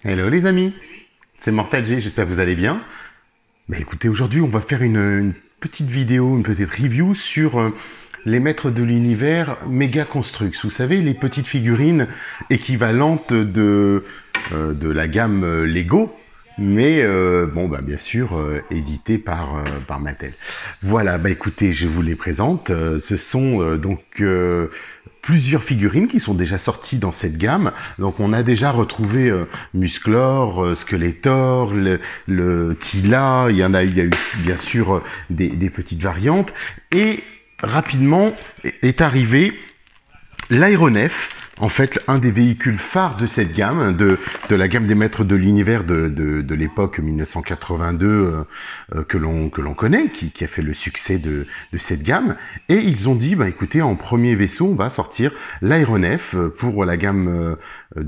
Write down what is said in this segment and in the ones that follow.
Hello les amis, c'est Mortal G, j'espère que vous allez bien. Bah écoutez, aujourd'hui on va faire une petite vidéo, une petite review sur les maîtres de l'univers Mega Construx. Vous savez, les petites figurines équivalentes de la gamme Lego, mais bon, bah, bien sûr, éditées par Mattel. Voilà, bah écoutez, je vous les présente. Ce sont plusieurs figurines qui sont déjà sorties dans cette gamme. Donc on a déjà retrouvé Musclor, Skeletor, le Tila, il y a eu bien sûr des petites variantes. Et rapidement est arrivé l'aéronef, en fait un des véhicules phares de cette gamme, de la gamme des maîtres de l'univers de l'époque 1982 que l'on connaît, qui a fait le succès de cette gamme. Et ils ont dit, bah écoutez, en premier vaisseau, on va sortir l'aéronef pour la gamme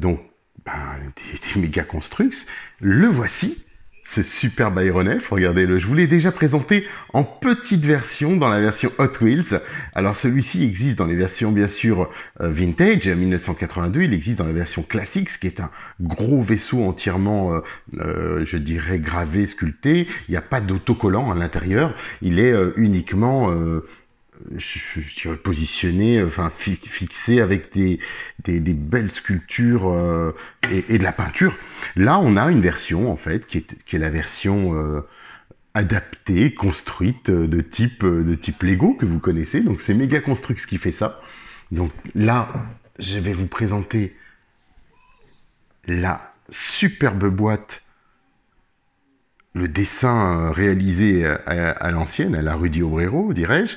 des Mega Construx. Le voici, ce superbe aéronef, regardez-le, je vous l'ai déjà présenté en petite version, dans la version Hot Wheels. Alors celui-ci existe dans les versions bien sûr vintage, 1982, il existe dans la version classique, qui est un gros vaisseau entièrement, je dirais, gravé, sculpté. Il n'y a pas d'autocollant à l'intérieur, il est uniquement... je dirais positionné, enfin fixé avec des belles sculptures et de la peinture. Là, on a une version en fait qui est la version adaptée, construite de type Lego que vous connaissez. Donc c'est Mega Construx qui fait ça. Donc là, je vais vous présenter la superbe boîte, le dessin réalisé à l'ancienne, à la Rudy Obrero, dirais-je,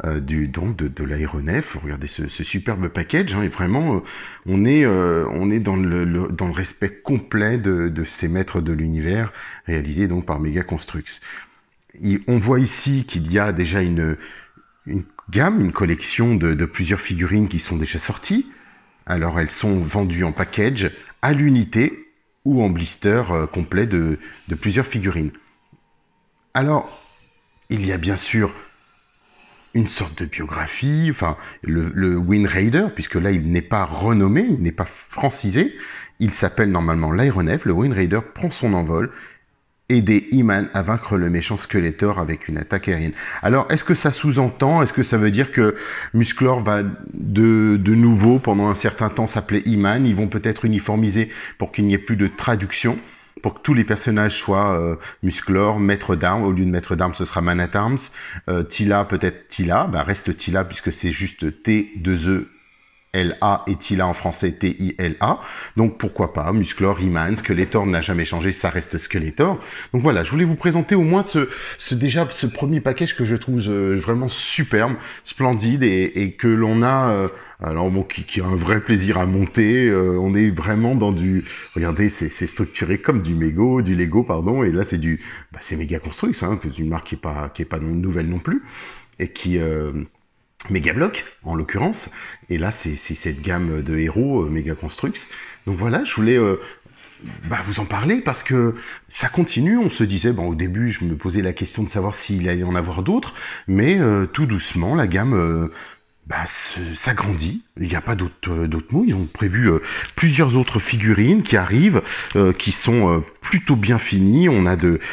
de l'aéronef. Regardez ce superbe package, hein, et vraiment, on est dans le respect complet de ces maîtres de l'univers, réalisés donc par Mega Construx. On voit ici qu'il y a déjà une gamme, une collection de plusieurs figurines qui sont déjà sorties. Alors elles sont vendues en package, à l'unité, ou en blister complet de plusieurs figurines. Alors, il y a bien sûr une sorte de biographie, enfin, le Wind Raider, puisque là, il n'est pas renommé, il n'est pas francisé, il s'appelle normalement l'aéronef. Le Wind Raider prend son envol, aider He-Man à vaincre le méchant Skeletor avec une attaque aérienne. Alors, est-ce que ça sous-entend, est-ce que ça veut dire que Musclor va de nouveau, pendant un certain temps, s'appeler He-Man? Ils vont peut-être uniformiser pour qu'il n'y ait plus de traduction, pour que tous les personnages soient Musclor, maître d'armes. Au lieu de maître d'armes, ce sera Man at Arms. Tila, peut-être Tila, bah reste Tila, puisque c'est juste T2E L-A et Tila en français, T-I-L-A. Donc pourquoi pas, Musclor, He-Man, Skeletor n'a jamais changé, ça reste Skeletor. Donc voilà, je voulais vous présenter au moins ce premier package que je trouve vraiment superbe, splendide, et que l'on a... alors bon, qui a un vrai plaisir à monter. On est vraiment dans du... Regardez, c'est structuré comme du Lego, pardon, et là c'est c'est Mega Construx, hein, que c'est une marque qui est pas nouvelle non plus, et qui... Mega Block, en l'occurrence, et là c'est cette gamme de héros Mega Construx. Donc voilà, je voulais vous en parler parce que ça continue. On se disait, bon, au début je me posais la question de savoir s'il allait en avoir d'autres, mais tout doucement la gamme s'agrandit. Il n'y a pas d'autres mots. Ils ont prévu plusieurs autres figurines qui arrivent, qui sont plutôt bien finies. On a de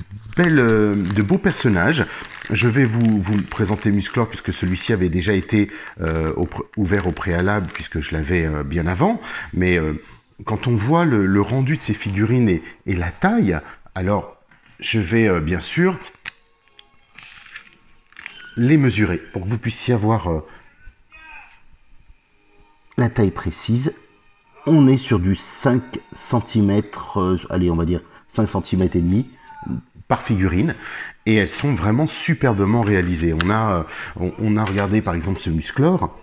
beaux personnages. Je vais vous présenter Musclor, puisque celui-ci avait déjà été ouvert au préalable, puisque je l'avais bien avant. Mais quand on voit le rendu de ces figurines et la taille, alors je vais bien sûr les mesurer pour que vous puissiez avoir la taille précise. On est sur du 5 cm, allez, on va dire 5 cm et demi par figurine, et elles sont vraiment superbement réalisées. On a regardé par exemple ce Musclor,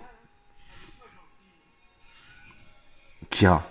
qui a,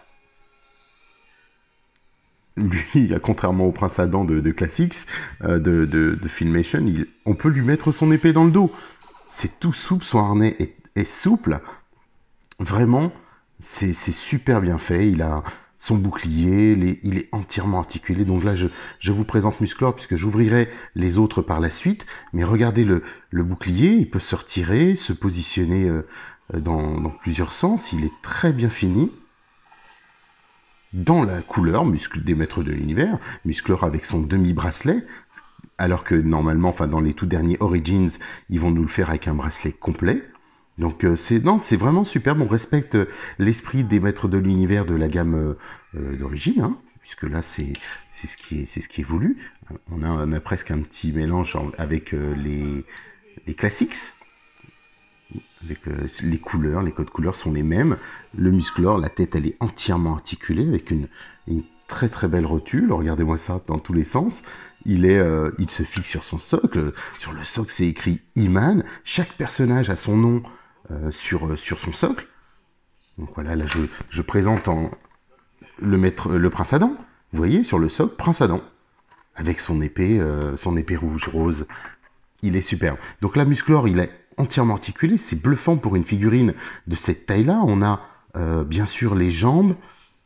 lui, contrairement au Prince Adam de Classics, de Filmation, on peut lui mettre son épée dans le dos. C'est tout souple, son harnais est souple. Vraiment, c'est super bien fait. Il a son bouclier, il est entièrement articulé. Donc là, je vous présente Musclor, puisque j'ouvrirai les autres par la suite. Mais regardez le bouclier, il peut se retirer, se positionner dans plusieurs sens. Il est très bien fini. dans la couleur, muscle des maîtres de l'univers, Musclor avec son demi-bracelet, alors que normalement, enfin dans les tout derniers Origins, ils vont nous le faire avec un bracelet complet. Donc c'est vraiment superbe, on respecte l'esprit des maîtres de l'univers de la gamme d'origine, hein, puisque là c'est ce qui est voulu. On a presque un petit mélange avec les classiques, avec les couleurs, les codes couleurs sont les mêmes. Le Musclor, la tête elle est entièrement articulée avec une très très belle rotule. Regardez-moi ça dans tous les sens. Il se fixe sur son socle. Sur le socle c'est écrit He-Man. Chaque personnage a son nom sur son socle. Donc voilà, là je présente le prince Adam. Vous voyez sur le socle, prince Adam avec son épée rouge rose. Il est superbe. Donc la Musclor, il est entièrement articulé. C'est bluffant pour une figurine de cette taille-là. On a bien sûr les jambes.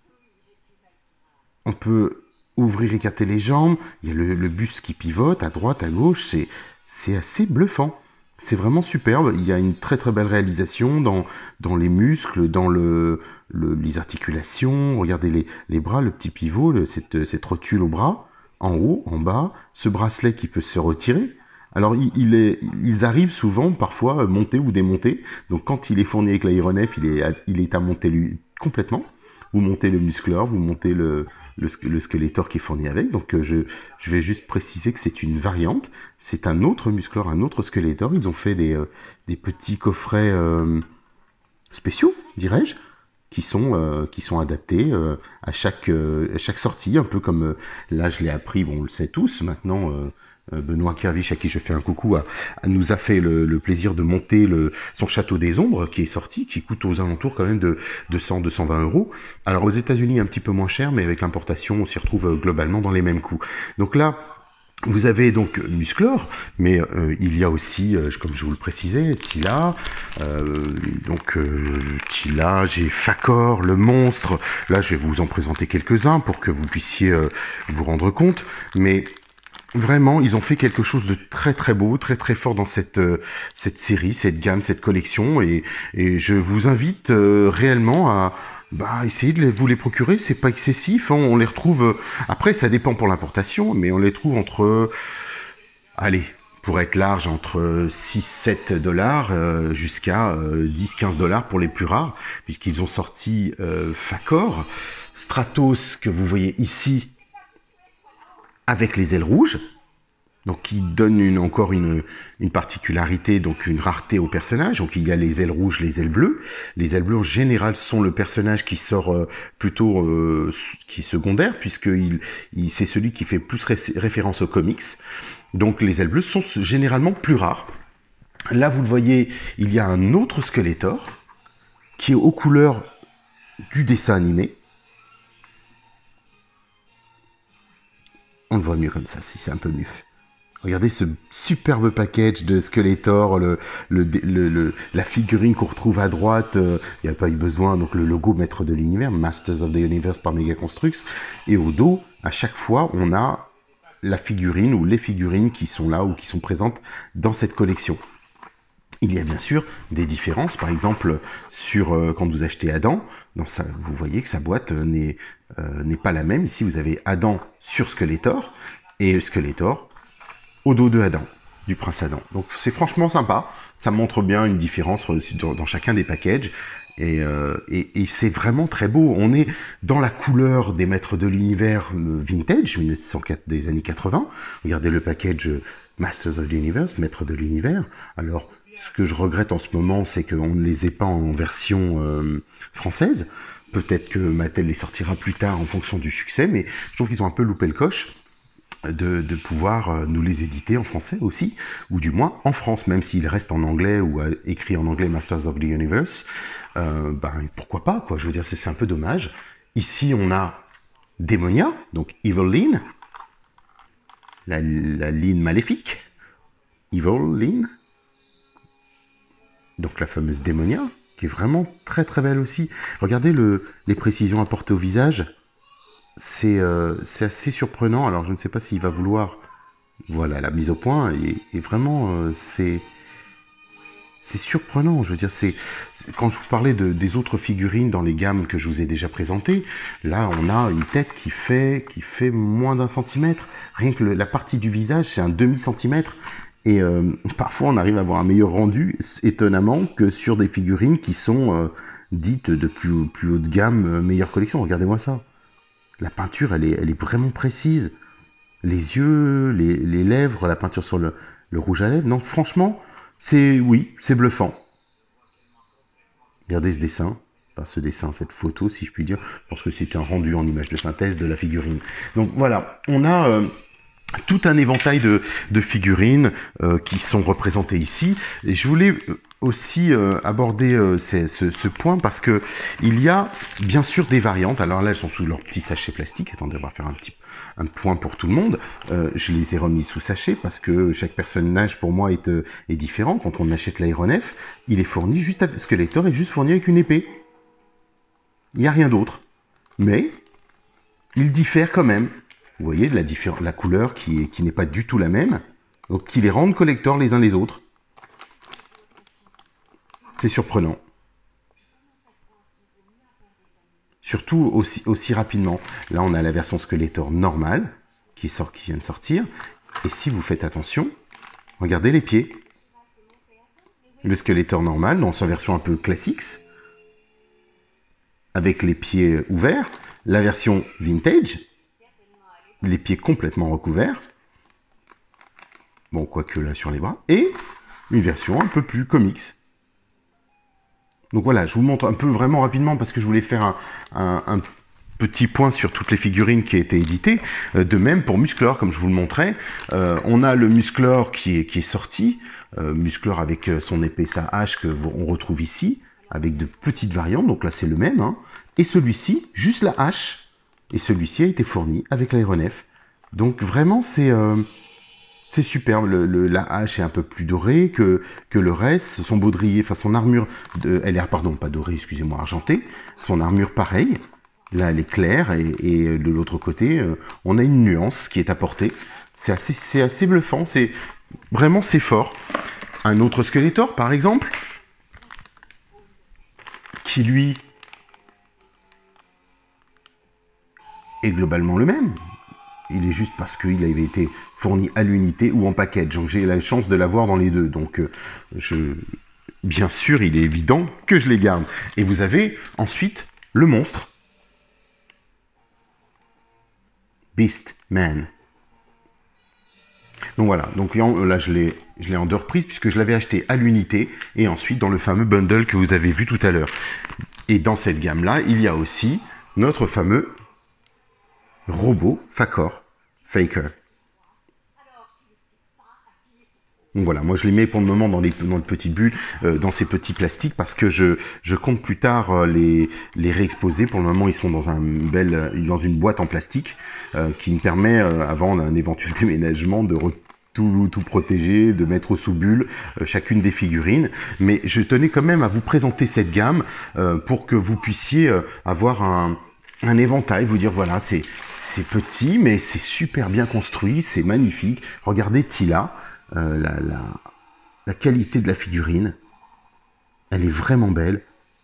On peut ouvrir, écarter les jambes. Il y a le buste qui pivote à droite, à gauche. C'est assez bluffant. C'est vraiment superbe. Il y a une très très belle réalisation dans les muscles, dans les articulations. Regardez les bras, le petit pivot, cette rotule au bras, en haut, en bas. Ce bracelet qui peut se retirer. Alors, ils arrivent souvent, parfois, montés ou démontés. Donc, quand il est fourni avec l'aéronef, il est à monter lui complètement. Vous montez le Musclor, vous montez le Skeletor qui est fourni avec. Donc, je vais juste préciser que c'est une variante. C'est un autre Musclor, un autre Skeletor. Ils ont fait des petits coffrets spéciaux, dirais-je, qui sont adaptés à chaque sortie. Un peu comme, là, je l'ai appris, bon, on le sait tous, maintenant... Benoît Kervich, à qui je fais un coucou, nous a fait le plaisir de monter son Château des Ombres, qui est sorti, qui coûte aux alentours quand même de 200-220 euros. Alors aux États-Unis un petit peu moins cher, mais avec l'importation, on s'y retrouve globalement dans les mêmes coûts. Donc là, vous avez donc Musclor, mais il y a aussi, comme je vous le précisais, Teela. Teela, j'ai Fakor, le monstre. Là, je vais vous en présenter quelques-uns pour que vous puissiez vous rendre compte. Mais vraiment, ils ont fait quelque chose de très très beau, très très fort dans cette série, cette gamme, cette collection, et je vous invite réellement à essayer de vous les procurer. C'est pas excessif, hein, on les retrouve. Après, ça dépend pour l'importation, mais on les trouve entre, allez, pour être large, entre 6-7 dollars jusqu'à 10-15 dollars pour les plus rares, puisqu'ils ont sorti Fakor, Stratos que vous voyez ici, avec les ailes rouges, donc qui donne encore une particularité, donc une rareté au personnage. Donc il y a les ailes rouges, les ailes bleues. Les ailes bleues en général sont le personnage qui sort plutôt qui est secondaire, puisque c'est celui qui fait plus référence aux comics. Donc les ailes bleues sont généralement plus rares. Là vous le voyez, il y a un autre Skeletor qui est aux couleurs du dessin animé. On le voit mieux comme ça, si c'est un peu mieux. Regardez ce superbe package de Skeletor, la figurine qu'on retrouve à droite, il n'y a pas eu besoin, donc le logo Maître de l'Univers, Masters of the Universe par Mega Construx, et au dos, à chaque fois, on a la figurine ou les figurines qui sont là ou qui sont présentes dans cette collection. Il y a bien sûr des différences, par exemple, quand vous achetez Adam, vous voyez que sa boîte n'est pas la même. Ici, vous avez Adam sur Skeletor, et Skeletor au dos de Adam, du prince Adam. Donc c'est franchement sympa, ça montre bien une différence dans chacun des packages, et c'est vraiment très beau. On est dans la couleur des maîtres de l'univers vintage, 1904, des années 80. Regardez le package Masters of the Universe, maîtres de l'univers. Alors, ce que je regrette en ce moment, c'est qu'on ne les ait pas en version française. Peut-être que Mattel les sortira plus tard en fonction du succès, mais je trouve qu'ils ont un peu loupé le coche de pouvoir nous les éditer en français aussi, ou du moins en France, même s'ils restent en anglais ou écrit en anglais Masters of the Universe. Pourquoi pas, quoi. Je veux dire, c'est un peu dommage. Ici, on a Démonia, donc Evil Lyn, la Lyn maléfique, Evil Lyn. Donc la fameuse Démonia, qui est vraiment très très belle aussi. Regardez les précisions apportées au visage. C'est assez surprenant. Alors je ne sais pas s'il va vouloir... Voilà, la mise au point. Et vraiment, c'est c'est surprenant. Je veux dire, quand je vous parlais des autres figurines dans les gammes que je vous ai déjà présentées, là, on a une tête qui fait moins d'un centimètre. Rien que la partie du visage, c'est un demi-centimètre. Et parfois, on arrive à avoir un meilleur rendu, étonnamment, que sur des figurines qui sont dites de plus haut de gamme, meilleure collection. Regardez-moi ça. La peinture, elle est vraiment précise. Les yeux, les lèvres, la peinture sur le rouge à lèvres. Non, franchement, c'est bluffant. Regardez ce dessin. Enfin, ce dessin, cette photo, si je puis dire. Je pense que c'est un rendu en image de synthèse de la figurine. Donc voilà, on a tout un éventail de figurines qui sont représentées ici. Et je voulais aussi aborder ce point parce que il y a bien sûr des variantes. Alors là, elles sont sous leur petit sachet plastique. Attendez, on va faire un point pour tout le monde. Je les ai remis sous sachet parce que chaque personnage pour moi est différent. Quand on achète l'aéronef, il est fourni juste avec, Skeletor est juste fourni avec une épée. Il n'y a rien d'autre. Mais il diffère quand même. Vous voyez la couleur qui n'est pas du tout la même. Donc qui les rendent collector les uns les autres. C'est surprenant. Surtout aussi rapidement. Là, on a la version Skeletor normale qui vient de sortir. Et si vous faites attention, regardez les pieds. Le Skeletor normal, dans sa version un peu classique, avec les pieds ouverts. La version vintage, les pieds complètement recouverts. Bon, quoique là sur les bras. Et une version un peu plus comics. Donc voilà, je vous montre un peu vraiment rapidement parce que je voulais faire un petit point sur toutes les figurines qui ont été éditées. De même pour Musclor, comme je vous le montrais. On a le Musclor qui est sorti. Musclor avec son épée, sa hache on retrouve ici. Avec de petites variantes. Donc là, c'est le même. Hein. Et celui-ci, juste la hache. Et celui-ci a été fourni avec l'aéronef. Donc vraiment, c'est superbe. La hache est un peu plus dorée que le reste. Son baudrier, enfin son armure, elle est, pardon, pas dorée, excusez-moi, argentée. Son armure, pareil. Là, elle est claire. Et de l'autre côté, on a une nuance qui est apportée. C'est assez bluffant. Vraiment, c'est fort. Un autre Skeletor, par exemple, qui lui est globalement le même. Il est juste parce qu'il avait été fourni à l'unité ou en package. Donc j'ai la chance de l'avoir dans les deux. Donc bien sûr, il est évident que je les garde. Et vous avez ensuite le monstre. Beast Man. Donc voilà, donc là je l'ai en deux reprises puisque je l'avais acheté à l'unité et ensuite dans le fameux bundle que vous avez vu tout à l'heure. Et dans cette gamme-là, il y a aussi notre fameux robot Faker. Donc voilà, moi je les mets pour le moment dans le petit bulle, dans ces petits plastiques parce que je compte plus tard les réexposer. Pour le moment, ils sont dans une boîte en plastique qui me permet, avant un éventuel déménagement, de tout protéger, de mettre sous bulle chacune des figurines. Mais je tenais quand même à vous présenter cette gamme pour que vous puissiez avoir un éventail, vous dire voilà, c'est petit, mais c'est super bien construit, c'est magnifique. Regardez Teela. La qualité de la figurine, elle est vraiment belle.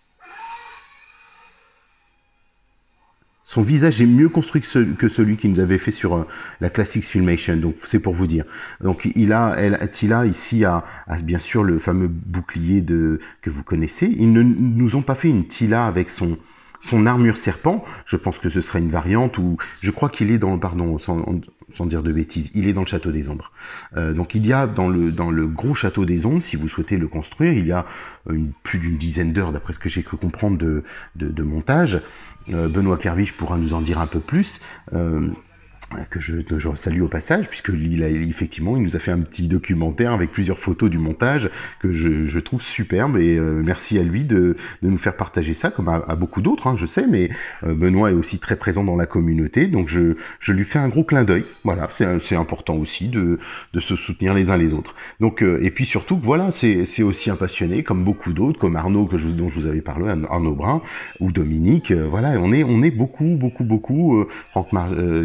Son visage est mieux construit que celui qu'il nous avait fait sur la Classics Filmation, donc c'est pour vous dire. Donc Teela ici a bien sûr le fameux bouclier que vous connaissez. Ils ne nous ont pas fait une Teela avec son armure serpent. Je pense que ce sera une variante où je crois qu'il est dans, pardon, sans dire de bêtises, il est dans le Château des Ombres. Donc il y a dans le gros Château des Ombres, si vous souhaitez le construire, il y a plus d'une dizaine d'heures, d'après ce que j'ai cru comprendre, de montage. Benoît Kervich pourra nous en dire un peu plus. Que je salue au passage, puisque effectivement, il nous a fait un petit documentaire avec plusieurs photos du montage que je trouve superbe, et merci à lui de nous faire partager ça, comme à beaucoup d'autres, hein, je sais, mais Benoît est aussi très présent dans la communauté, donc je lui fais un gros clin d'œil. Voilà, c'est important aussi de se soutenir les uns les autres. Donc, et puis surtout, voilà, c'est aussi un passionné, comme beaucoup d'autres, comme Arnaud, dont je vous avais parlé, Arnaud Brun, ou Dominique, voilà, on est beaucoup, Franck Nicky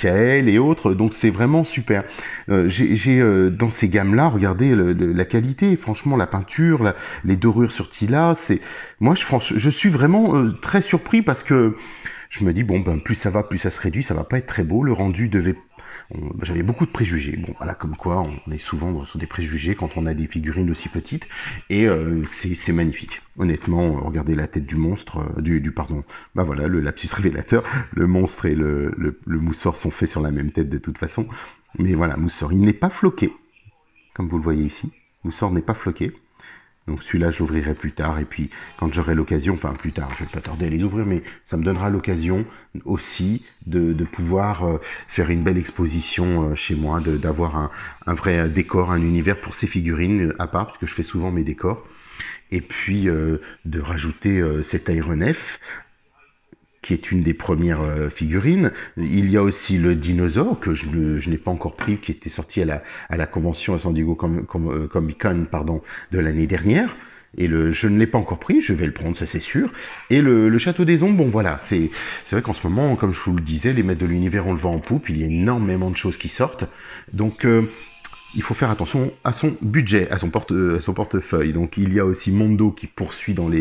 Michael et autres, donc c'est vraiment super. Dans ces gammes-là, regardez la qualité, franchement la peinture, les dorures sur Tila, moi je suis vraiment très surpris parce que je me dis bon ben plus ça va, plus ça se réduit, ça va pas être très beau, le rendu j'avais beaucoup de préjugés. Bon, voilà, comme quoi on est souvent sur des préjugés quand on a des figurines aussi petites. Et c'est magnifique. Honnêtement, regardez la tête du monstre, pardon, bah voilà, le lapsus révélateur. Le monstre et le Moussor sont faits sur la même tête de toute façon. Mais voilà, Moussor, il n'est pas floqué, comme vous le voyez ici. Moussor n'est pas floqué. Donc celui-là, je l'ouvrirai plus tard. Et puis, quand j'aurai l'occasion, enfin plus tard, je vais pas tarder à les ouvrir, mais ça me donnera l'occasion aussi de pouvoir faire une belle exposition chez moi, d'avoir un vrai décor, un univers pour ces figurines à part, parce que je fais souvent mes décors. Et puis, de rajouter cet aéronef, qui est une des premières figurines. Il y a aussi le dinosaure, que je n'ai pas encore pris, qui était sorti à la convention à San Diego Comic Con de l'année dernière. Et je ne l'ai pas encore pris, je vais le prendre, ça c'est sûr. Et le Château des Ombres, bon voilà, c'est vrai qu'en ce moment, comme je vous le disais, les maîtres de l'univers ont le vent en poupe, il y a énormément de choses qui sortent. Donc il faut faire attention à son budget, à son portefeuille. Donc il y a aussi Mondo qui poursuit dans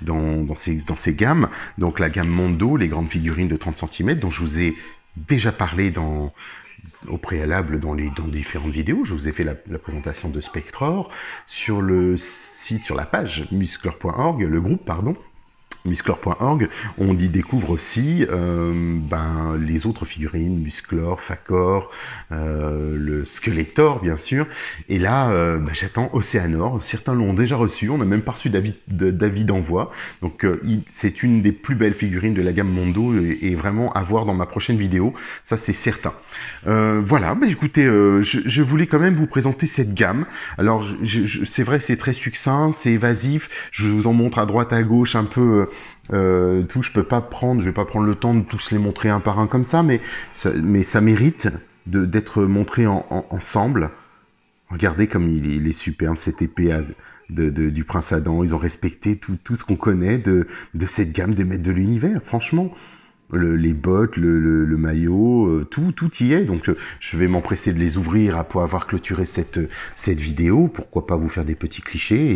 ces gammes. Donc la gamme Mondo, les grandes figurines de 30 cm, dont je vous ai déjà parlé au préalable dans différentes vidéos. Je vous ai fait la présentation de Spectror sur le site, sur la page musclor.org, le groupe, pardon. Musclor.org, on y découvre aussi les autres figurines, Musclor, Facor, le Skeletor bien sûr, et là j'attends Océanor, certains l'ont déjà reçu, on n'a même pas reçu d'avis d'envoi, donc c'est une des plus belles figurines de la gamme Mondo et vraiment à voir dans ma prochaine vidéo, ça c'est certain. Voilà, écoutez, je voulais quand même vous présenter cette gamme. Alors c'est vrai que c'est très succinct, c'est évasif, je vous en montre à droite à gauche un peu je vais pas prendre le temps de tous les montrer un par un comme ça, mais ça mérite d'être montré ensemble. Regardez comme il est superbe, cette épée du prince Adam. Ils ont respecté tout ce qu'on connaît de cette gamme des maîtres de l'univers, franchement. Les bottes, le maillot, tout y est. Donc je vais m'empresser de les ouvrir pour avoir clôturé cette vidéo. Pourquoi pas vous faire des petits clichés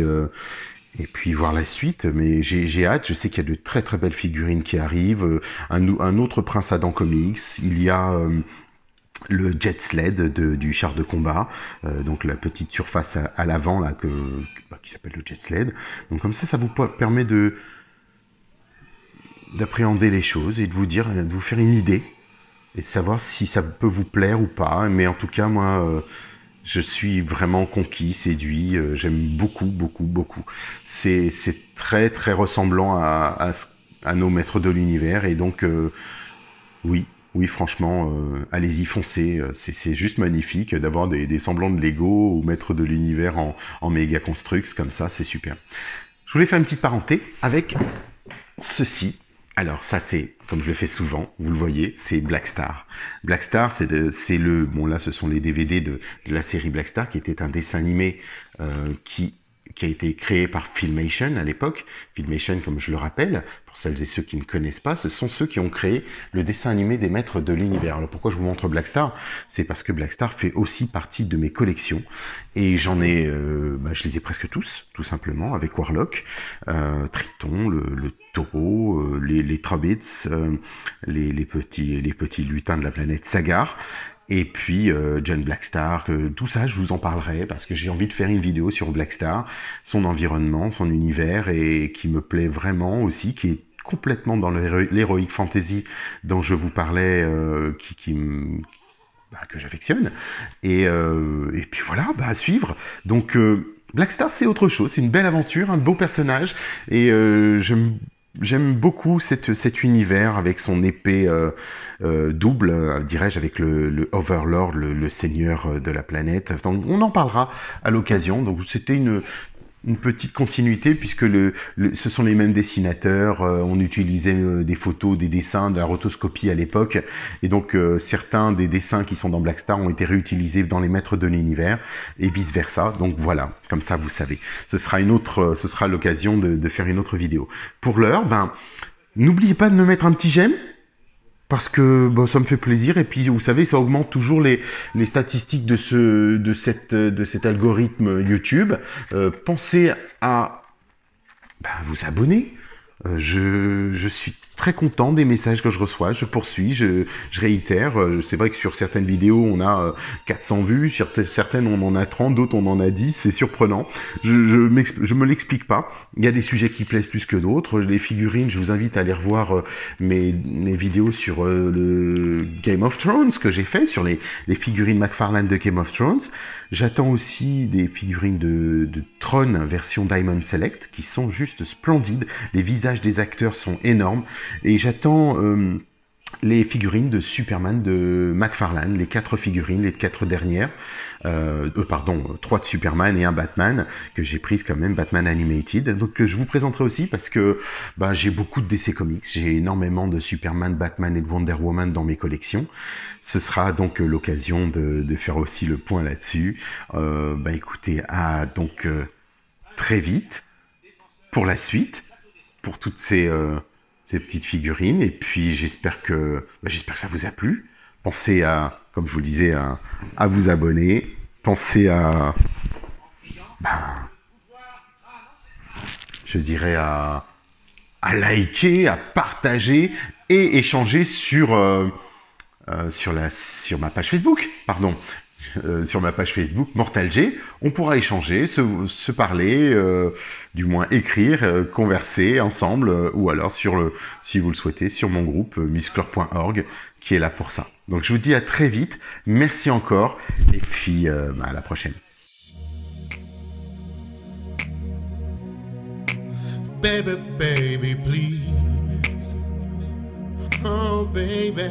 et puis voir la suite, mais j'ai hâte. Je sais qu'il y a de très très belles figurines qui arrivent. Un autre Prince Adam Comics. Il y a le Jet Sled du char de combat, donc la petite surface à l'avant là qui s'appelle le Jet Sled. Donc comme ça vous permet d'appréhender les choses et de vous faire une idée et de savoir si ça peut vous plaire ou pas. Mais en tout cas, moi, je suis vraiment conquis, séduit. J'aime beaucoup, beaucoup, beaucoup. C'est très, très ressemblant à nos maîtres de l'univers. Et donc, oui, franchement, allez-y, foncez. C'est juste magnifique d'avoir des semblants de Lego ou maîtres de l'univers en méga constructs comme ça. C'est super. Je voulais faire une petite parenthèse avec ceci. Alors ça c'est, comme je le fais souvent, vous le voyez, c'est Black Star. Black Star, bon là ce sont les DVD de la série Black Star, qui était un dessin animé qui a été créé par Filmation à l'époque. Filmation, comme je le rappelle, pour celles et ceux qui ne connaissent pas, ce sont ceux qui ont créé le dessin animé des maîtres de l'univers. Alors pourquoi je vous montre Black Star? C'est parce que Black Star fait aussi partie de mes collections. Et je les ai presque tous, tout simplement, avec Warlock, Triton, le taureau, les Trobits, les petits lutins de la planète Sagar. Et puis John Blackstar, tout ça je vous en parlerai parce que j'ai envie de faire une vidéo sur Blackstar, son environnement, son univers et qui me plaît vraiment aussi, qui est complètement dans l'heroic fantasy dont je vous parlais, que j'affectionne. Et puis voilà, à suivre. Donc Blackstar c'est autre chose, c'est une belle aventure, un beau personnage et j'aime beaucoup cet univers avec son épée double, dirais-je, avec le Overlord, le seigneur de la planète. Donc, on en parlera à l'occasion. Donc c'était une petite continuité puisque ce sont les mêmes dessinateurs. On utilisait des photos, des dessins, de la rotoscopie à l'époque. Et donc certains des dessins qui sont dans Black Star ont été réutilisés dans les maîtres de l'univers et vice versa. Donc voilà, comme ça vous savez. Ce sera l'occasion de faire une autre vidéo. Pour l'heure, n'oubliez pas de me mettre un petit j'aime parce que bon, ça me fait plaisir et puis vous savez ça augmente toujours les statistiques de cet algorithme YouTube. Pensez à vous abonner. Je suis très content des messages que je reçois, je poursuis, je réitère. C'est vrai que sur certaines vidéos, on a 400 vues, sur certaines on en a 30, d'autres on en a 10, c'est surprenant. Je me l'explique pas. Il y a des sujets qui plaisent plus que d'autres. Les figurines, je vous invite à aller revoir mes vidéos sur le Game of Thrones que j'ai fait, sur les figurines McFarlane de Game of Thrones. J'attends aussi des figurines de Tron version Diamond Select qui sont juste splendides. Les visages des acteurs sont énormes. Et j'attends les figurines de Superman de McFarlane, les 4 figurines, les 4 dernières. 3 de Superman et un Batman que j'ai prises quand même, Batman Animated. Donc je vous présenterai aussi parce que j'ai beaucoup de DC Comics, j'ai énormément de Superman, Batman et de Wonder Woman dans mes collections. Ce sera donc l'occasion de faire aussi le point là-dessus. Écoutez, très vite pour la suite, pour toutes ces petites figurines. Et puis j'espère que ça vous a plu. Pensez à, comme je vous le disais, à vous abonner. Pensez à, je dirais à liker, à partager et échanger sur ma page Facebook. Pardon. Sur ma page Facebook, Mortal J, on pourra échanger, se parler, du moins écrire, converser ensemble, ou alors si vous le souhaitez, sur mon groupe musclor.org, qui est là pour ça. Donc je vous dis à très vite, merci encore, et puis à la prochaine. Baby, baby, please. Oh, baby.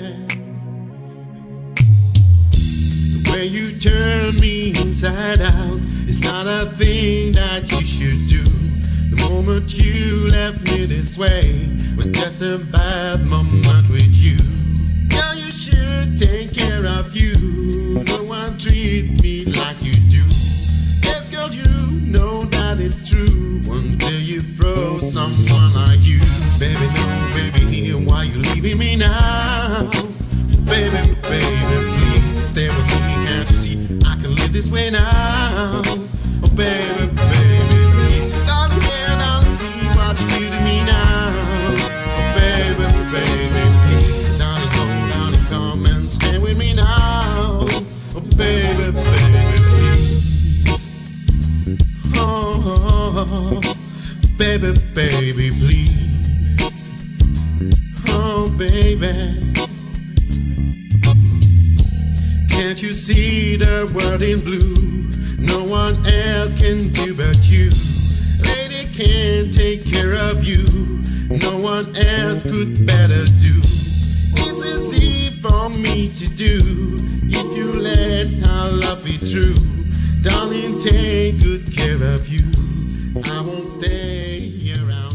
Where you turn me inside out, it's not a thing that you should do. The moment you left me this way was just a bad moment with you. Girl, you should take care of you. No one treat me like you do. Yes, girl, you know that it's true until you throw someone like you. Baby, no, baby, why you leaving me now? Baby, baby, please stay with me. Can't you see I can live this way now? Oh, baby, baby, please. Darling, can't see what you do to me now? Oh, baby, baby, please. Darling, go down and come and stay with me now. Oh, baby, baby, please. Oh, baby, baby, please. Oh, baby. Can't you see the world in blue? No one else can do but you. Lady can't take care of you. No one else could better do. It's easy for me to do if you let our love be true. Darling, take good care of you. I won't stay around.